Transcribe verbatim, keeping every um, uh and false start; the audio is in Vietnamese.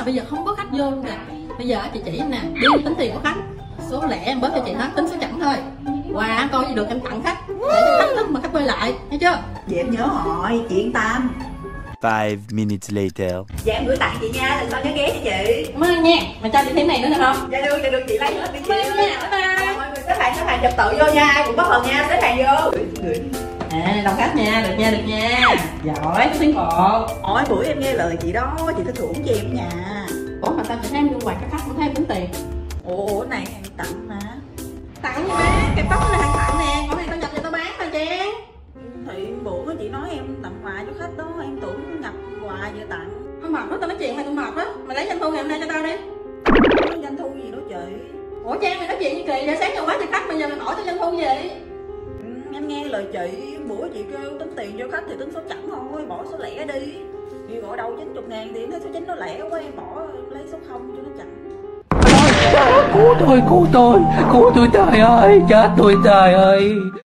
mà bây giờ không có khách vô luôn kìa. Bây giờ chị chỉ em nè, đi tính tiền của khách, số lẻ em bớt cho chị hết, tính số chẵn thôi. Quà coi gì được em tặng khách, để cho khách thức mà khách quay lại, thấy chưa? Vậy em nhớ hỏi, chị yên tâm. Five minutes later. Dạ em gửi tặng chị nha, lần sau nhớ ghé cho chị. Cảm ơn nha, mà cho chị thêm này nữa được không? Dạ được, dạ được, chị lấy hết đi chị. Bye nha, bye bye. Mọi người xếp hàng, xếp hàng trật tự vô nha, ai cũng có phần nha, xếp hàng vô. À, đông khách nha, được nha, được nha. Giỏi, có tiếng bộ. Ôi bữa em nghe lời chị đó, chị phải thưởng cho em ở nhà. Ủa mà sao chị thấy em mua quà cho khách cũng thấy em tính tiền? Ủa này hàng tặng mà. Tặng gì má, cái tóc là hàng tặng nè, còn này tao nhập cho tao bán thôi Trang. Thì bữa chị nói em tặng quà cho khách đó, em tưởng nhập quà vừa tặng. Tao mệt quá, tao nói chuyện mày tao mệt quá. Mày lấy doanh thu ngày hôm nay cho tao đi. Không có doanh thu gì đó chị. Ủa Trang, mày nói chuyện như kỳ, để sáng cho quá cho khách, bây giờ mày hỏi tao doanh thu gì? Ừ, em nghe lời chị, bữa chị kêu tính tiền cho khách thì tính số chẵn thôi, bỏ số lẻ đi. Chị gọi đầu chín mươi ngàn thì em thấy số chín nó lẻ quá, em bỏ em lấy số không cho nó chẵn. Cứu tôi, cứu tôi, cứu tôi trời ơi, chết tôi trời ơi.